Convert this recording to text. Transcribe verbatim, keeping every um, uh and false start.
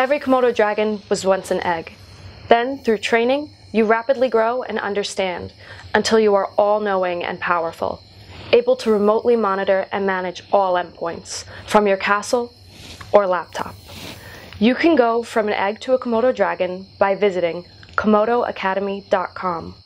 Every Comodo dragon was once an egg. Then, through training, you rapidly grow and understand until you are all-knowing and powerful, able to remotely monitor and manage all endpoints from your castle or laptop. You can go from an egg to a Comodo dragon by visiting Comodo Academy dot com.